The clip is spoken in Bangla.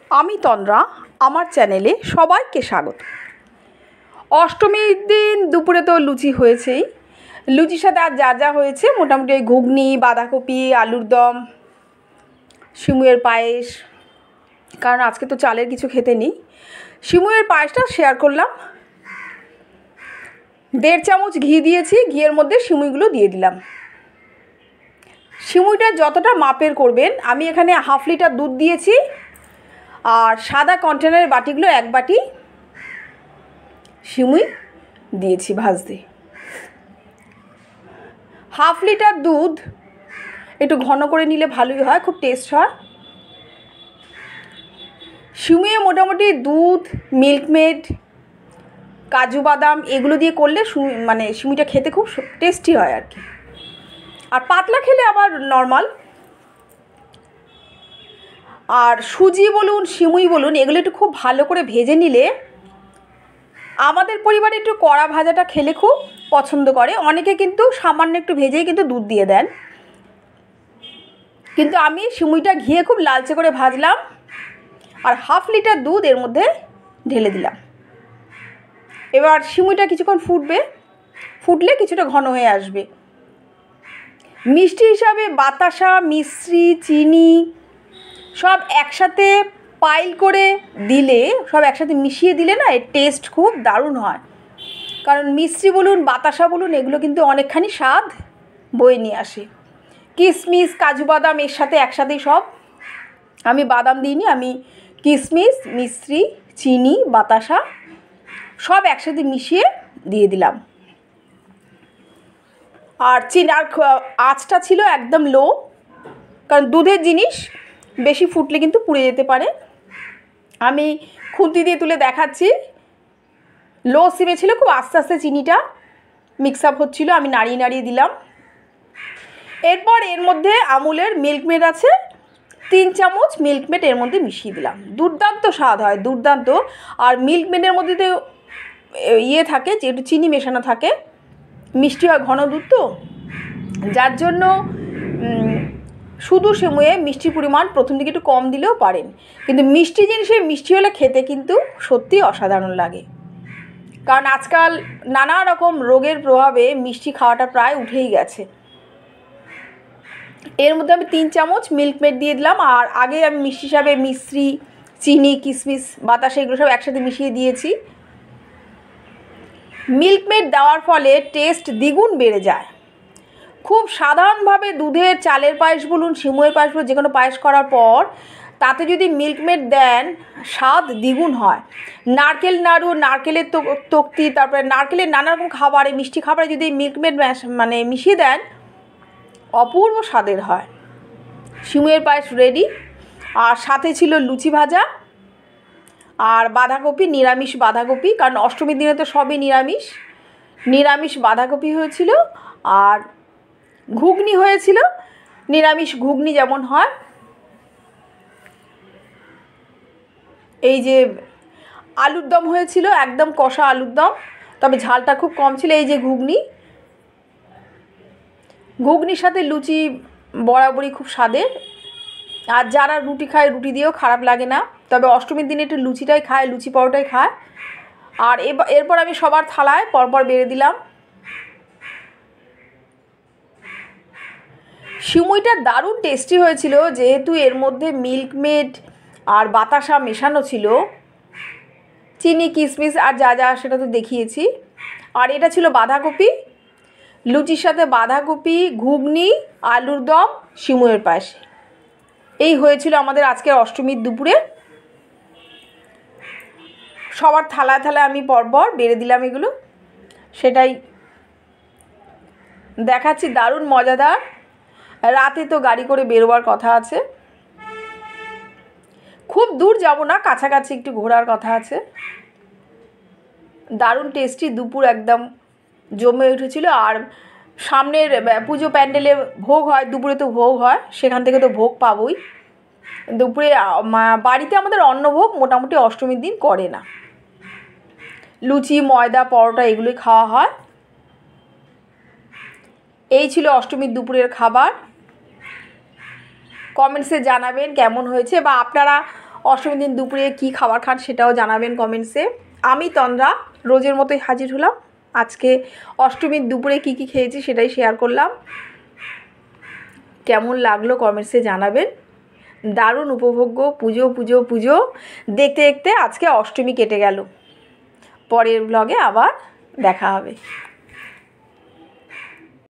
আমি তন্দ্রা, আমার চ্যানেলে সবাইকে স্বাগত। অষ্টমীর দিন দুপুরে তো লুচি হয়েছেই। লুচির সাথে আর যা যা হয়েছে মোটামুটি ওই ঘুগনি, বাঁধাকপি, আলুর দম, সিমুয়ের পায়েস, কারণ আজকে তো চালের কিছু খেতে নেই। সিমুয়ের পায়েসটা শেয়ার করলাম। 1.5 চামচ ঘি দিয়েছি, ঘিয়ের মধ্যে সিমুইগুলো দিয়ে দিলাম। সিমুইটা যতটা মাপের করবেন, আমি এখানে 1/2 লিটার দুধ দিয়েছি, আর সাদা কন্টেনারের বাটিগুলো 1 বাটি সিমুই দিয়েছি ভাজতে। 1/2 লিটার দুধ একটু ঘন করে নিলে ভালোই হয়, খুব টেস্ট হয়। সিমুইয়ে মোটামুটি দুধ, মিল্কমেড, কাজু বাদাম এগুলো দিয়ে করলে সিমুইটা খেতে খুব টেস্টি হয় আর কি। আর পাতলা খেলে আবার নর্মাল। আর সুজি বলুন, সিমুই বলুন, এগুলো একটু খুব ভালো করে ভেজে নিলে, আমাদের পরিবারে একটু কড়া ভাজাটা খেলে খুব পছন্দ করে। অনেকে কিন্তু সামান্য একটু ভেজেই কিন্তু দুধ দিয়ে দেন, কিন্তু আমি সিমুইটা ঘিয়ে খুব লালচে করে ভাজলাম, আর 1/2 লিটার দুধ এর মধ্যে ঢেলে দিলাম। এবার সিমুইটা কিছুক্ষণ ফুটলে কিছুটা ঘন হয়ে আসবে। মিষ্টি হিসাবে বাতাসা, মিশ্রি, চিনি সব একসাথে পাইল করে দিলে, সব একসাথে মিশিয়ে দিলে না, এর টেস্ট খুব দারুণ হয়। কারণ মিশ্রি বলুন, বাতাসা বলুন, এগুলো কিন্তু অনেকখানি স্বাদ বয়ে নিয়ে আসে। কিশমিশ, কাজু বাদাম এর সাথে একসাথেই সব, আমি বাদাম দিইনি, আমি কিশমিশ, মিশ্রি, চিনি, বাতাসা সব একসাথে মিশিয়ে দিয়ে দিলাম। আর আঁচটা ছিল একদম লো, কারণ দুধের জিনিস বেশি ফুটলে কিন্তু পুড়ে যেতে পারে। আমি খুন্তি দিয়ে তুলে দেখাচ্ছি। লো সিমে ছিল, খুব আস্তে আস্তে চিনিটা মিক্স আপ হচ্ছিলো, আমি নাড়িয়ে নাড়িয়ে দিলাম। এরপর এর মধ্যে আমুলের মিল্কমেড আছে, 3 চামচ মিল্কমেড এর মধ্যে মিশিয়ে দিলাম। দুর্দান্ত স্বাদ হয়, দুর্দান্ত। আর মিল্কমেডের মধ্যে তো থাকে, যে একটু চিনি মেশানো থাকে, মিষ্টি হয়, ঘন দুধ তো, যার জন্য শুধু সিমুইয়ে মিষ্টির পরিমাণ প্রথম দিকে একটু কম দিলেও পারেন, কিন্তু মিষ্টি জিনিসে মিষ্টি হলে খেতে কিন্তু সত্যি অসাধারণ লাগে। কারণ আজকাল নানা রকম রোগের প্রভাবে মিষ্টি খাওয়াটা প্রায় উঠেই গেছে। এর মধ্যে আমি 3 চামচ মিল্কমেড দিয়ে দিলাম, আর আগে আমি মিষ্টি হিসাবে মিশ্রি, চিনি, কিশমিশ, বাতাসা এগুলো সব একসাথে মিশিয়ে দিয়েছি। মিল্কমেড দেওয়ার ফলে টেস্ট দ্বিগুণ বেড়ে যায়। খুব সাধারণভাবে দুধের চালের পায়েস বলুন, সিমুইয়ের পায়েস বলুন, যে কোনো পায়েস করার পর তাতে যদি মিল্কমেড দেন, স্বাদ দ্বিগুণ হয়। নারকেল নাড়ু, নারকেলের তক্তি, তারপরে নারকেলের নানা রকম খাবারে, মিষ্টি খাবারে যদি মিল্কমেড মিশিয়ে দেন, অপূর্ব স্বাদের হয়। সিমুইয়ের পায়েস রেডি। আর সাথে ছিল লুচি ভাজা আর বাঁধাকপি, নিরামিষ বাঁধাকপি, কারণ অষ্টমীর দিনে তো সবই নিরামিষ বাঁধাকপি হয়েছিল। আর ঘুগনি হয়েছিল, নিরামিষ ঘুগনি যেমন হয়। এই যে আলুর দম হয়েছিল, একদম কষা আলুর দম, তবে ঝালটা খুব কম ছিল। এই যে ঘুগনির সাথে লুচি বরাবরই খুব স্বাদের। আর যারা রুটি খায়, রুটি দিয়েও খারাপ লাগে না, তবে অষ্টমীর দিনে একটু লুচিটাই খায়, লুচি পরোটাই খায়। আর এরপর আমি সবার থালায় পরপর বেড়ে দিলাম। সিমুইটা দারুণ টেস্টি হয়েছিল, যেহেতু এর মধ্যে মিল্কমেড আর বাতাসা মেশানো ছিল, চিনি, কিশমিশ আর যা যা সেটা তো দেখিয়েছি। আর এটা ছিল বাঁধাকপি, লুচির সাথে বাঁধাকপি, ঘুগনি, আলুর দম, সিমুইয়ের পায়েস। এই হয়েছিল আমাদের আজকের অষ্টমীর দুপুরে। সবার থালায় থালায় আমি পরপর বেড়ে দিলাম এগুলো, সেটাই দেখাচ্ছি। দারুণ মজাদার। রাতে তো গাড়ি করে বেরোবার কথা আছে, খুব দূর যাব না, কাছাকাছি একটু ঘোরার কথা আছে। দারুণ টেস্টি, দুপুর একদম জমে উঠেছিল। আর সামনের পুজো প্যান্ডেলে ভোগ হয়, দুপুরে তো ভোগ হয়, সেখান থেকে তো ভোগ পাবই। দুপুরে বাড়িতে আমাদের অন্নভোগ মোটামুটি অষ্টমীর দিন করে না, লুচি, ময়দা, পরোটা এগুলোই খাওয়া হয়। এই ছিল অষ্টমীর দুপুরের খাবার। কমেন্টসে জানাবেন কেমন হয়েছে, বা আপনারা অষ্টমীর দিন দুপুরে কি খাবার খান সেটাও জানাবেন কমেন্টসে। আমি তন্দ্রা রোজের মতোই হাজির হলাম। আজকে অষ্টমীর দুপুরে কি খেয়েছি সেটাই শেয়ার করলাম। কেমন লাগলো কমেন্টসে জানাবেন। দারুণ উপভোগ্য পুজো পুজো পুজো দেখতে দেখতে আজকে অষ্টমী কেটে গেল। পরের ব্লগে আবার দেখা হবে।